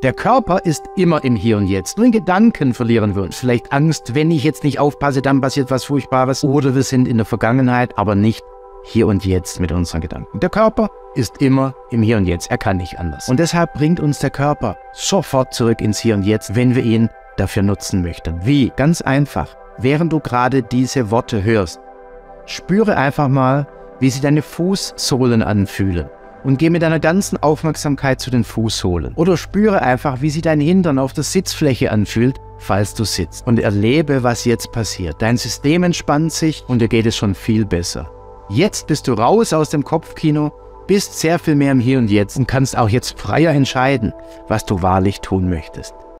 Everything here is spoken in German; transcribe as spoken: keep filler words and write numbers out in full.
Der Körper ist immer im Hier und Jetzt. Nur in Gedanken verlieren wir uns. Vielleicht Angst, wenn ich jetzt nicht aufpasse, dann passiert was Furchtbares. Oder wir sind in der Vergangenheit, aber nicht hier und jetzt mit unseren Gedanken. Der Körper ist immer im Hier und Jetzt. Er kann nicht anders. Und deshalb bringt uns der Körper sofort zurück ins Hier und Jetzt, wenn wir ihn dafür nutzen möchten. Wie? Ganz einfach. Während du gerade diese Worte hörst, spüre einfach mal, wie sich deine Fußsohlen anfühlen. Und geh mit deiner ganzen Aufmerksamkeit zu den Fußsohlen. Oder spüre einfach, wie sich dein Hintern auf der Sitzfläche anfühlt, falls du sitzt. Und erlebe, was jetzt passiert. Dein System entspannt sich und dir geht es schon viel besser. Jetzt bist du raus aus dem Kopfkino, bist sehr viel mehr im Hier und Jetzt und kannst auch jetzt freier entscheiden, was du wahrlich tun möchtest.